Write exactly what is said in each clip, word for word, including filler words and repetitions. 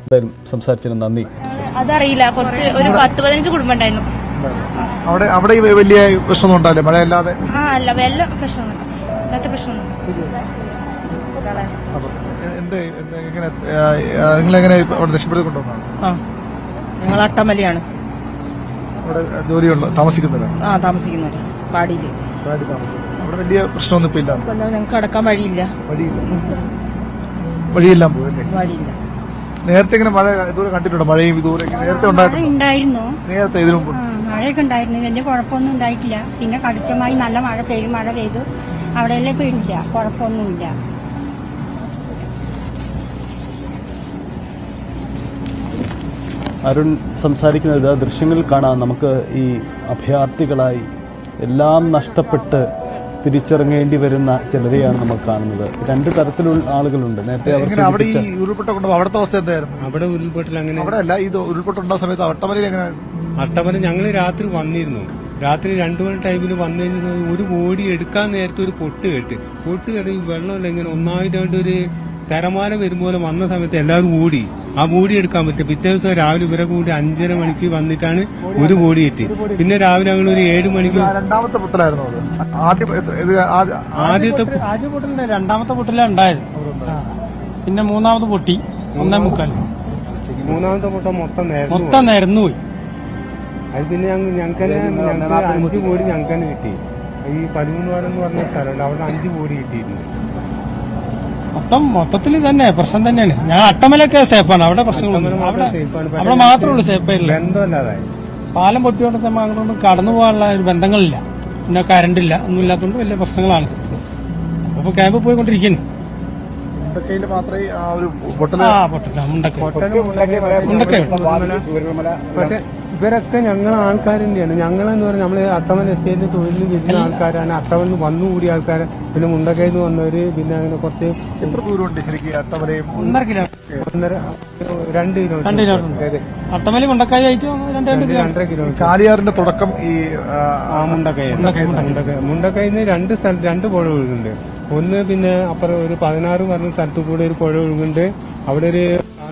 എന്തായാലും സംസാരിച്ചതിന് നന്ദി. അതറിയില്ല, കുറച്ച് ഒരു പത്ത് പതിനഞ്ച് കുടുംബം ഉണ്ടായിരുന്നു അവിടെ. അവിടെ വലിയ പ്രശ്നമൊന്നും ഉണ്ടാവില്ല, മഴയല്ലാതെ? ആ അല്ല, വല്ല പ്രശ്നമൊന്നും ഇല്ലാത്ത പ്രശ്നമൊന്നും. നിങ്ങളെങ്ങനെ രക്ഷപ്പെടുത്തിക്കൊണ്ടുവന്നാണ്? ഞങ്ങൾ അട്ടമലയാണ് അവിടെ ജോലിയുള്ള താമസിക്കുന്നത്. ആ താമസിക്കുന്നത് പാടിയില്. അവിടെ വലിയ പ്രശ്നമൊന്നും ഇപ്പൊ ഇല്ല. ഞങ്ങൾക്ക് അടക്കാൻ വഴിയില്ല. വഴിയെല്ലാം പോയല്ലേ? വഴിയില്ല. നേരത്തെ ഇങ്ങനെ മഴ ഇതുവരെ കണ്ടിട്ടുണ്ടോ? മഴയും ഇതുവരെ നേരത്തെ ഉണ്ടായിരുന്നു. നേരത്തെ ഇതിനു മുമ്പ് മഴയൊക്കെ ഉണ്ടായിരുന്നു. വലിയ കുഴപ്പമൊന്നും ഉണ്ടായിട്ടില്ല. പിന്നെ കടുത്തമായി നല്ല മഴ പെയ്യും, മഴ പെയ്തു. അവിടെയല്ലേ പേടില്ല, കുഴപ്പമൊന്നുമില്ല. അരുൺ സംസാരിക്കുന്നത് ദൃശ്യങ്ങളിൽ കാണാം. നമുക്ക് ഈ അഭയാർത്ഥികളായി എല്ലാം നഷ്ടപ്പെട്ട് തിരിച്ചിറങ്ങേണ്ടി വരുന്ന ചിലരെയാണ് നമ്മൾ കാണുന്നത്. രണ്ട് തരത്തിലുള്ള ആളുകളുണ്ട്. നേരത്തെ അവർ ഉരുൾപൊട്ട അവിടുത്തെ അവസ്ഥ എന്തായിരുന്നു? അവിടെ ഉരുൾപൊട്ടൽ അങ്ങനെ അവിടെ അല്ല, ഇത് ഉരുൾപൊട്ടുണ്ടായ സമയത്ത് അട്ടമലയിൽ എങ്ങനെ? അട്ടമല ഞങ്ങൾ രാത്രി വന്നിരുന്നു. രാത്രി രണ്ടു മണി ടൈമിൽ വന്നു കഴിഞ്ഞാൽ ഒരു ഓടി എടുക്കാൻ നേരത്തെ ഒരു പൊട്ട് കേട്ട് പൊട്ട് കേട്ട് വെള്ളമല്ല ഇങ്ങനെ ഒന്നായിട്ട് ഒരു തിരമാല വരുമ്പോലെ വന്ന സമയത്ത് എല്ലാവരും ഓടി. ആ ബോഡി എടുക്കാൻ പറ്റും. പിറ്റേ ദിവസം രാവിലെ ഇവരെ കൂടി അഞ്ചര മണിക്ക് വന്നിട്ടാണ് ഒരു ബോഡി എത്തി. പിന്നെ രാവിലെ ഞങ്ങൾ ഒരു ഏഴ് മണിക്ക് രണ്ടാമത്തെ പൊട്ടലായിരുന്നു. ആദ്യത്തെ ആദ്യ പൊട്ടലിന്റെ രണ്ടാമത്തെ പൊട്ടലാണ് ഉണ്ടായത്. പിന്നെ മൂന്നാമത് പൊട്ടി ഒന്നേ മുക്കാൽ. മൂന്നാമത്തെ പൊട്ട മൊത്തം മൊത്തം നേർന്നു പോയി. അത് പിന്നെ ഞങ്ങൾക്ക് ഞങ്ങൾക്ക് അഞ്ച് ബോഡി ഞങ്ങൾക്ക് തന്നെ കിട്ടി. ഈ പതിമൂന്ന് വാരം എന്ന് പറഞ്ഞ സ്ഥലമുണ്ട്, അവിടെ അഞ്ച് ബോഡി കിട്ടിയിട്ടുണ്ട്. മൊത്തം മൊത്തത്തിൽ തന്നെ പ്രശ്നം തന്നെയാണ്. ഞാൻ അട്ടമലൊക്കെ സേഫാണ്, അവിടെ പ്രശ്നങ്ങളൊന്നും അവിടെ മാത്രമേ ഉള്ളൂ സേഫായില്ല. ബന്ധമല്ലാതെ പാലം പൊട്ടിയോണ്ട് അങ്ങോട്ടൊന്നും കടന്നു പോകാനുള്ള ഒരു ബന്ധങ്ങളില്ല. പിന്നെ കറണ്ടില്ല, ഒന്നും ഇല്ലാത്തതുകൊണ്ട് വലിയ പ്രശ്നങ്ങളാണ്. അപ്പൊ ക്യാമ്പ് പോയിക്കൊണ്ടിരിക്കുന്നു. പക്ഷെ ഇവരൊക്കെ ഞങ്ങൾ ആൾക്കാർ തന്നെയാണ്. ഞങ്ങളെന്ന് പറഞ്ഞാൽ നമ്മള് അട്ടമല എസ്റ്റേറ്റ് തൊഴിലിന് വരുന്ന ആൾക്കാരാണ്. അട്ടമലിന് വന്നുകൂടിയ ആൾക്കാർ, പിന്നെ മുണ്ടക്കയിൽ നിന്ന് വന്നവര്, പിന്നെ അങ്ങനെ കുറച്ച് എത്ര ദൂരമുണ്ട് ശരിക്കും അട്ടമലയും? ഒന്നര കിലോമീറ്റർ ഒന്നര രണ്ട് കിലോമീറ്റർ രണ്ട് കിലോമീറ്റർ അട്ടമല മുണ്ടക്കായി ആയിട്ട് രണ്ട് രണ്ട് രണ്ടര കിലോമീറ്റർ. ചാലിയാറിന്റെ തുടക്കം ഈ മുണ്ടക്കൈ മുണ്ടക്കൈയിൽ നിന്ന് രണ്ട് സ്ഥലത്ത് രണ്ട് പുഴ ഒഴുകുന്നുണ്ട്. ഒന്ന് പിന്നെ അപ്പുറം ഒരു പതിനാറ് പറഞ്ഞ സ്ഥലത്ത് കൂടെ ഒരു പുഴ ഒഴുകുന്നുണ്ട്. അവിടെ ഒരു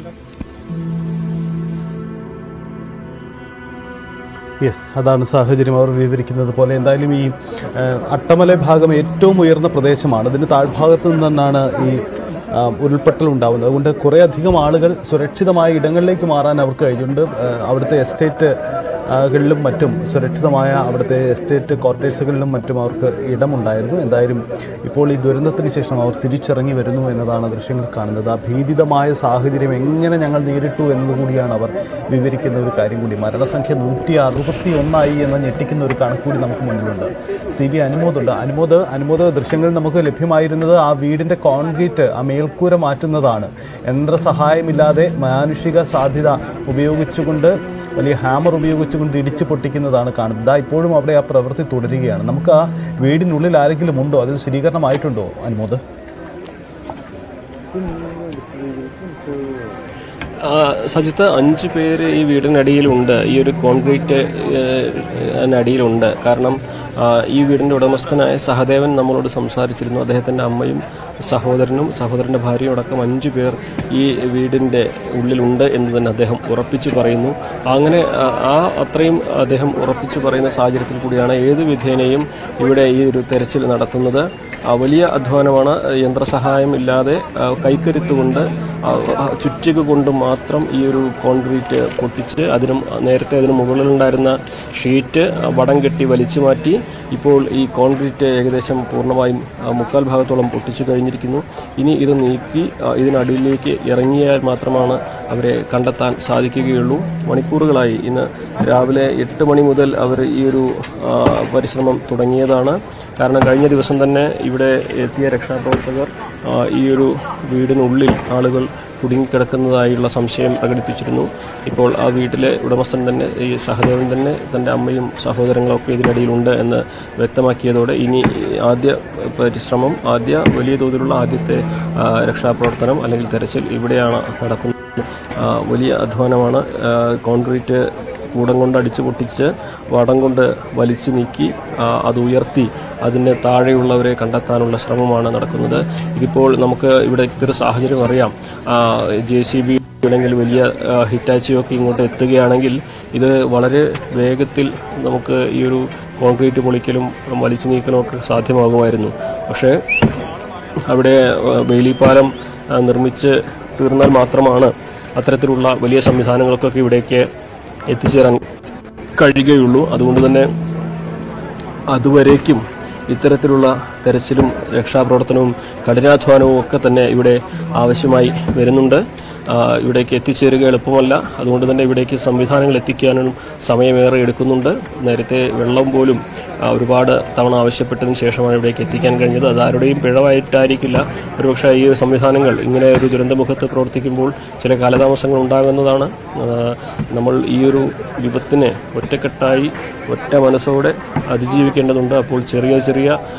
യെസ്, അതാണ് സാഹചര്യം അവർ വിവരിക്കുന്നത് പോലെ. എന്തായാലും ഈ അട്ടമല ഭാഗം ഏറ്റവും ഉയർന്ന പ്രദേശമാണ്. അതിന് താഴ്ഭാഗത്തു നിന്നാണ് ഈ ഉരുൾപൊട്ടൽ ഉണ്ടാകുന്നത്. അതുകൊണ്ട് കുറേയധികം ആളുകൾ സുരക്ഷിതമായ ഇടങ്ങളിലേക്ക് മാറാൻ അവർക്ക് കഴിഞ്ഞിട്ടുണ്ട്. അവിടുത്തെ എസ്റ്റേറ്റ് കളിലും മറ്റും സുരക്ഷിതമായ അവിടുത്തെ എസ്റ്റേറ്റ് ക്വാർട്ടേഴ്സുകളിലും മറ്റും അവർക്ക് ഇടമുണ്ടായിരുന്നു. എന്തായാലും ഇപ്പോൾ ഈ ദുരന്തത്തിന് ശേഷം അവർ തിരിച്ചിറങ്ങി വരുന്നു എന്നതാണ് ദൃശ്യങ്ങൾ കാണുന്നത്. ആ ഭീതിതമായ സാഹചര്യം എങ്ങനെ ഞങ്ങൾ നേരിട്ടു എന്നതുകൂടിയാണ് അവർ വിവരിക്കുന്ന ഒരു കാര്യം കൂടി. മരണസംഖ്യ നൂറ്റി അറുപത്തി ഒന്നായി എന്ന ഞെട്ടിക്കുന്ന ഒരു കണക്കൂടി നമുക്ക് മുന്നിലുണ്ട്. സി ബി അനുമോദുണ്ട്. അനുമോദ് അനുമോദ് ദൃശ്യങ്ങൾ നമുക്ക് ലഭ്യമായിരുന്നത് ആ വീടിൻ്റെ കോൺക്രീറ്റ്, ആ മേൽക്കൂര മാറ്റുന്നതാണ്. യന്ത്രസഹായമില്ലാതെ മാനുഷിക സാധ്യത ഉപയോഗിച്ചുകൊണ്ട്, വലിയ ഹാമർ ഉപയോഗിച്ചുകൊണ്ട് ഇടിച്ചു പൊട്ടിക്കുന്നതാണ് കാണുന്നത്. ഇതാ ഇപ്പോഴും അവിടെ ആ പ്രവൃത്തി തുടരുകയാണ്. നമുക്ക് ആ വീടിനുള്ളിൽ ആരെങ്കിലും ഉണ്ടോ? അതിന് സ്ഥിരീകരണമായിട്ടുണ്ടോ അനുമോദ്? സജിത്ത്, അഞ്ച് പേര് ഈ വീടിനടിയിലുണ്ട്, ഈ ഒരു കോൺക്രീറ്റ് അടിയിലുണ്ട്. കാരണം ഈ വീടിൻ്റെ ഉടമസ്ഥനായ സഹദേവൻ നമ്മളോട് സംസാരിച്ചിരുന്നു. അദ്ദേഹത്തിൻ്റെ അമ്മയും സഹോദരനും സഹോദരൻ്റെ ഭാര്യയും അടക്കം അഞ്ചു പേർ ഈ വീടിൻ്റെ ഉള്ളിലുണ്ട് എന്ന് തന്നെ അദ്ദേഹം ഉറപ്പിച്ചു പറയുന്നു. അങ്ങനെ ആ അത്രയും അദ്ദേഹം ഉറപ്പിച്ചു പറയുന്ന സാഹചര്യത്തിൽ കൂടിയാണ് ഏത് വിധേനയും ഇവിടെ ഈ ഒരു തെരച്ചിൽ നടത്തുന്നത്. വലിയ അധ്വാനമാണ്. യന്ത്രസഹായം ഇല്ലാതെ കൈക്കരുത്തുകൊണ്ട്, ചുറ്റിക കൊണ്ട് മാത്രം ഈ ഒരു കോൺക്രീറ്റ് പൊട്ടിച്ച് അതിനും നേരത്തെ അതിന് മുകളിലുണ്ടായിരുന്ന ഷീറ്റ് വടം കെട്ടി വലിച്ചു മാറ്റി ഇപ്പോൾ ഈ കോൺക്രീറ്റ് ഏകദേശം പൂർണ്ണമായും മുക്കാൽ ഭാഗത്തോളം പൊട്ടിച്ചു കഴിഞ്ഞിരിക്കുന്നു. ഇനി ഇത് നീക്കി ഇതിനടിയിലേക്ക് ഇറങ്ങിയാൽ മാത്രമാണ് അവരെ കണ്ടെത്താൻ സാധിക്കുകയുള്ളൂ. മണിക്കൂറുകളായി, ഇന്ന് രാവിലെ എട്ട് മണി മുതൽ അവർ ഈ ഒരു പരിശ്രമം തുടങ്ങിയതാണ്. കാരണം കഴിഞ്ഞ ദിവസം തന്നെ ഇവിടെ എത്തിയ രക്ഷാപ്രവർത്തകർ ഈ ഒരു വീടിനുള്ളിൽ ആളുകൾ കുടുങ്ങിക്കിടക്കുന്നതായുള്ള സംശയം പ്രകടിപ്പിച്ചിരുന്നു. ഇപ്പോൾ ആ വീട്ടിലെ ഉടമസ്ഥൻ തന്നെ, ഈ സഹദേവൻ തന്നെ, തൻ്റെ അമ്മയും സഹോദരങ്ങളൊക്കെ ഇതിനിടയിലുണ്ട് എന്ന് വ്യക്തമാക്കിയതോടെ ഇനി ആദ്യ പരിശ്രമം, ആദ്യ വലിയ തോതിലുള്ള ആദ്യത്തെ രക്ഷാപ്രവർത്തനം അല്ലെങ്കിൽ തെരച്ചിൽ ഇവിടെയാണ് നടക്കുന്നത്. വലിയ അധ്വാനമാണ്. കോൺക്രീറ്റ് കൂടം കൊണ്ട് അടിച്ചു പൊട്ടിച്ച് വടം കൊണ്ട് വലിച്ചു നീക്കി അത് ഉയർത്തി അതിന് താഴെയുള്ളവരെ കണ്ടെത്താനുള്ള ശ്രമമാണ് നടക്കുന്നത്. ഇതിപ്പോൾ നമുക്ക് ഇവിടെ ഇത്തരം സാഹചര്യം അറിയാം. ജെ സി ബി അല്ലെങ്കിൽ വലിയ ഹിറ്റാച്ചിയൊക്കെ ഇങ്ങോട്ട് എത്തുകയാണെങ്കിൽ ഇത് വളരെ വേഗത്തിൽ നമുക്ക് ഈ ഒരു കോൺക്രീറ്റ് പൊളിക്കലും വലിച്ചു നീക്കലും ഒക്കെ സാധ്യമാകുമായിരുന്നു. പക്ഷേ അവിടെ ബെയിലിപ്പാലം നിർമ്മിച്ച് തീർന്നാൽ മാത്രമാണ് അത്തരത്തിലുള്ള വലിയ സംവിധാനങ്ങൾക്കൊക്കെ ഇവിടേക്ക് എത്തിച്ചേരാൻ കഴിയുകയുള്ളൂ. അതുകൊണ്ട് തന്നെ അതുവരേക്കും ഇത്തരത്തിലുള്ള തെരച്ചിലും രക്ഷാപ്രവർത്തനവും കഠിനാധ്വാനവും ഒക്കെ തന്നെ ഇവിടെ ആവശ്യമായി വരുന്നുണ്ട്. ഇവിടേക്ക് എത്തിച്ചേരുക എളുപ്പമല്ല. അതുകൊണ്ട് തന്നെ ഇവിടേക്ക് സംവിധാനങ്ങൾ എത്തിക്കാനും സമയമേറെ എടുക്കുന്നുണ്ട്. നേരത്തെ വെള്ളം പോലും ഒരുപാട് തവണ ആവശ്യപ്പെട്ടതിന് ശേഷമാണ് ഇവിടേക്ക് എത്തിക്കാൻ കഴിഞ്ഞത്. അത് ആരുടെയും പിഴവായിട്ടായിരിക്കില്ല. ഒരുപക്ഷെ ഈ സംവിധാനങ്ങൾ ഇങ്ങനെ ഒരു ദുരന്തമുഖത്ത് പ്രവർത്തിക്കുമ്പോൾ ചില കാലതാമസങ്ങൾ ഉണ്ടാകുന്നതാണ്. നമ്മൾ ഈ ഒരു വിപത്തിനെ ഒറ്റക്കെട്ടായി ഒറ്റ മനസ്സോടെ അതിജീവിക്കേണ്ടതുണ്ട്. അപ്പോൾ ചെറിയ ചെറിയ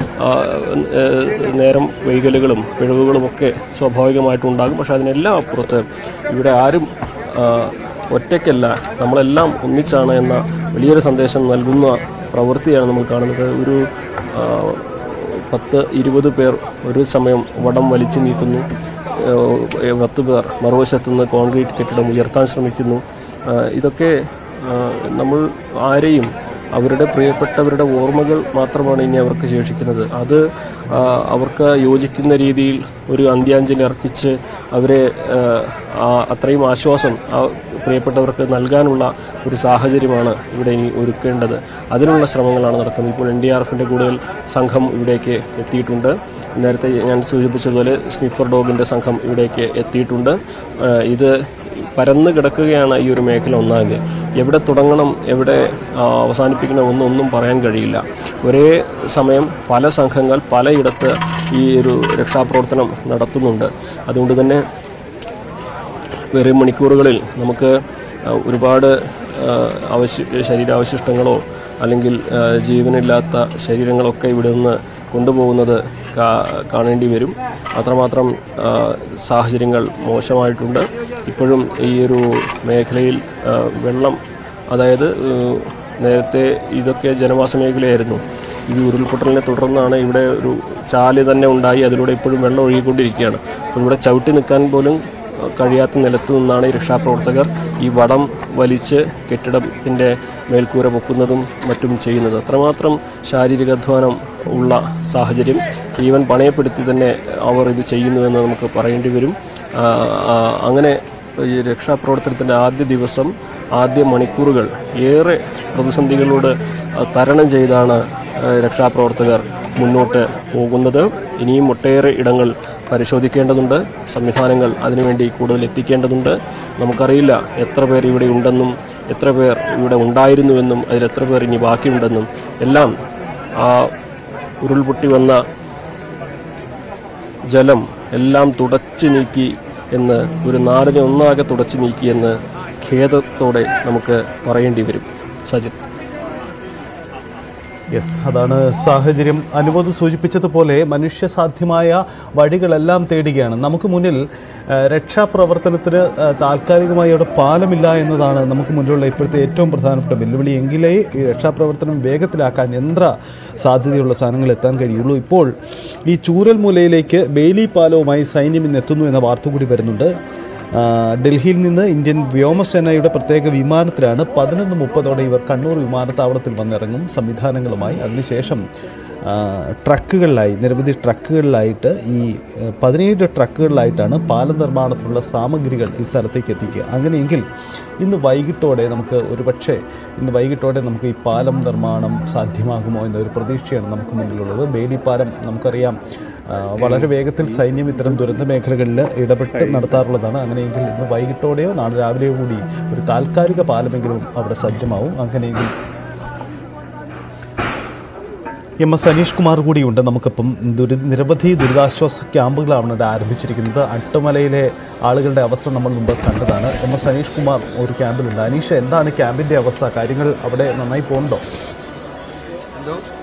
നേരം വൈകലുകളും പിഴവുകളുമൊക്കെ സ്വാഭാവികമായിട്ടുണ്ടാകും. പക്ഷെ അതിനെല്ലാം അപ്പുറത്ത് ഇവിടെ ആരും ഒറ്റയ്ക്കല്ല, നമ്മളെല്ലാം ഒന്നിച്ചാണ് എന്ന വലിയൊരു സന്ദേശം നൽകുന്ന പ്രവൃത്തിയാണ് നമ്മൾ കാണുന്നത്. ഒരു പത്ത് ഇരുപത് പേർ ഒരു സമയം വടം വലിച്ചു നീക്കുന്നു. പത്ത് പേർ മറുവശത്തുനിന്ന് കോൺക്രീറ്റ് കെട്ടിടം ഉയർത്താൻ ശ്രമിക്കുന്നു. ഇതൊക്കെ നമ്മൾ ആരെയും അവരുടെ പ്രിയപ്പെട്ടവരുടെ ഓർമ്മകൾ മാത്രമാണ് ഇനി അവർക്ക് ശേഷിക്കുന്നത്. അത് അവർക്ക് യോജിക്കുന്ന രീതിയിൽ ഒരു അന്ത്യാഞ്ജലി അർപ്പിച്ച് അവരെ അത്രയും ആശ്വാസം പ്രിയപ്പെട്ടവർക്ക് നൽകാനുള്ള ഒരു സാഹചര്യമാണ് ഇവിടെ ഇനി ഒരുക്കേണ്ടത്. അതിനുള്ള ശ്രമങ്ങളാണ് നടക്കുന്നത്. ഇപ്പോൾ എൻ ഡി ആർ എഫിൻ്റെ കൂടുതൽ സംഘം ഇവിടേക്ക് എത്തിയിട്ടുണ്ട്. നേരത്തെ ഞാൻ സൂചിപ്പിച്ചതുപോലെ സ്നിഫർ ഡോഗിൻ്റെ സംഘം ഇവിടേക്ക് എത്തിയിട്ടുണ്ട്. ഇത് പരന്ന് കിടക്കുകയാണ് ഈ ഒരു മേഖല ഒന്നാകെ. എവിടെ തുടങ്ങണം എവിടെ അവസാനിപ്പിക്കണം ഒന്നും ഒന്നും പറയാൻ കഴിയില്ല. ഒരേ സമയം പല സംഘങ്ങൾ പലയിടത്ത് ഈ ഒരു രക്ഷാപ്രവർത്തനം നടത്തുന്നുണ്ട്. അതുകൊണ്ട് തന്നെ വരും മണിക്കൂറുകളിൽ നമുക്ക് ഒരുപാട് അവശ്യ ശരീരാവശിഷ്ടങ്ങളോ അല്ലെങ്കിൽ ജീവനില്ലാത്ത ശരീരങ്ങളൊക്കെ ഇവിടെ നിന്ന് കൊണ്ടുപോകുന്നത് കാണേണ്ടി വരും. അത്രമാത്രം സാഹചര്യങ്ങൾ മോശമായിട്ടുണ്ട്. ഇപ്പോഴും ഈ ഒരു മേഖലയിൽ വെള്ളം, അതായത് നേരത്തെ ഇതൊക്കെ ജനവാസ മേഖലയായിരുന്നു. ഈ ഉരുൾപൊട്ടലിനെ തുടർന്നാണ് ഇവിടെ ഒരു ചാല് തന്നെ ഉണ്ടായി. അതിലൂടെ ഇപ്പോഴും വെള്ളം ഒഴുകിക്കൊണ്ടിരിക്കുകയാണ്. അപ്പോൾ ഇവിടെ ചവിട്ടി നിൽക്കാൻ പോലും കഴിയാത്ത നിലത്തു നിന്നാണ് ഈ രക്ഷാപ്രവർത്തകർ ഈ വടം വലിച്ച് കെട്ടിടത്തിൻ്റെ മേൽക്കൂര പൊക്കുന്നതും മറ്റും ചെയ്യുന്നത്. അത്രമാത്രം ശാരീരികാധ്വാനം ഉള്ള സാഹചര്യം. ജീവൻ പണയപ്പെടുത്തി തന്നെ അവർ ഇത് ചെയ്യുന്നുവെന്ന് നമുക്ക് പറയേണ്ടി വരും. അങ്ങനെ ഈ രക്ഷാപ്രവർത്തനത്തിൻ്റെ ആദ്യ ദിവസം, ആദ്യ മണിക്കൂറുകൾ ഏറെ പ്രതിസന്ധികളോട് തരണം ചെയ്താണ് രക്ഷാപ്രവർത്തകർ മുന്നോട്ട് പോകുന്നത്. ഇനിയും ഒട്ടേറെ ഇടങ്ങൾ പരിശോധിക്കേണ്ടതുണ്ട്. സംവിധാനങ്ങൾ അതിനുവേണ്ടി കൂടുതൽ എത്തിക്കേണ്ടതുണ്ട്. നമുക്കറിയില്ല എത്ര പേർ ഇവിടെ ഉണ്ടെന്നും എത്ര പേർ ഇവിടെ ഉണ്ടായിരുന്നുവെന്നും അതിലെത്ര പേർ ഇനി ബാക്കിയുണ്ടെന്നും എല്ലാം. ആ ഉരുൾപൊട്ടി വന്ന ജലം എല്ലാം തുടച്ചു നീക്കി എന്ന്, ഒരു നാടിനെ ഒന്നാകെ തുടച്ചു നീക്കിയെന്ന് ഖേദത്തോടെ നമുക്ക് പറയേണ്ടി വരും. സജിത്. യെസ്, അതാണ് സാഹചര്യം. അനുബോധ് സൂചിപ്പിച്ചതുപോലെ മനുഷ്യസാധ്യമായ വഴികളെല്ലാം തേടുകയാണ്. നമുക്ക് മുന്നിൽ രക്ഷാപ്രവർത്തനത്തിന് താൽക്കാലികമായി അവിടെ പാലമില്ല എന്നതാണ് നമുക്ക് മുന്നിലുള്ള ഇപ്പോഴത്തെ ഏറ്റവും പ്രധാനപ്പെട്ട വെല്ലുവിളി. എങ്കിലേ ഈ രക്ഷാപ്രവർത്തനം വേഗത്തിലാക്കാൻ യന്ത്ര സാധ്യതയുള്ള സാധനങ്ങൾ എത്താൻ കഴിയുള്ളൂ. ഇപ്പോൾ ഈ ചൂരൽമൂലയിലേക്ക് ബെയിലി പാലവുമായി സൈന്യം ഇന്ന് എത്തുന്നു എന്ന വാർത്ത കൂടി വരുന്നുണ്ട്. ഡൽഹിയിൽ നിന്ന് ഇന്ത്യൻ വ്യോമസേനയുടെ പ്രത്യേക വിമാനത്തിലാണ് പതിനൊന്ന് മുപ്പതോടെ ഇവർ കണ്ണൂർ വിമാനത്താവളത്തിൽ വന്നിറങ്ങും സംവിധാനങ്ങളുമായി. അതിനുശേഷം ട്രക്കുകളിലായി, നിരവധി ട്രക്കുകളിലായിട്ട്, ഈ പതിനേഴ് ട്രക്കുകളിലായിട്ടാണ് പാലം നിർമ്മാണത്തിനുള്ള സാമഗ്രികൾ ഈ സ്ഥലത്തേക്ക് എത്തിക്കുക. അങ്ങനെയെങ്കിൽ ഇന്ന് വൈകിട്ടോടെ നമുക്ക് ഒരുപക്ഷെ ഇന്ന് വൈകിട്ടോടെ നമുക്ക് ഈ പാലം നിർമ്മാണം സാധ്യമാകുമോ എന്നൊരു പ്രതീക്ഷയാണ് നമുക്ക് മുന്നിലുള്ളത്. ബെയിലി പാലം നമുക്കറിയാം വളരെ വേഗത്തിൽ സൈന്യം ഇത്തരം ദുരന്ത മേഖലകളിൽ ഇടപെട്ട് നടത്താറുള്ളതാണ്. അങ്ങനെയെങ്കിൽ ഇന്ന് വൈകിട്ടോടെയോ നാളെ രാവിലെയോ കൂടി ഒരു താൽക്കാലിക പാലമെങ്കിലും അവിടെ സജ്ജമാവും. അങ്ങനെയെങ്കിൽ എം എസ് അനീഷ് കുമാർ കൂടിയുണ്ട് നമുക്കിപ്പം. ദുരി നിരവധി ദുരിതാശ്വാസ ക്യാമ്പുകളാണ് ഇവിടെ ആരംഭിച്ചിരിക്കുന്നത്. അട്ടമലയിലെ ആളുകളുടെ അവസ്ഥ നമ്മൾ മുമ്പ് കണ്ടതാണ്. എം എസ് അനീഷ് കുമാർ ഒരു ക്യാമ്പിലുണ്ട്. അനീഷ്, എന്താണ് ക്യാമ്പിൻ്റെ അവസ്ഥ? കാര്യങ്ങൾ അവിടെ നന്നായി പോകുന്നുണ്ടോ?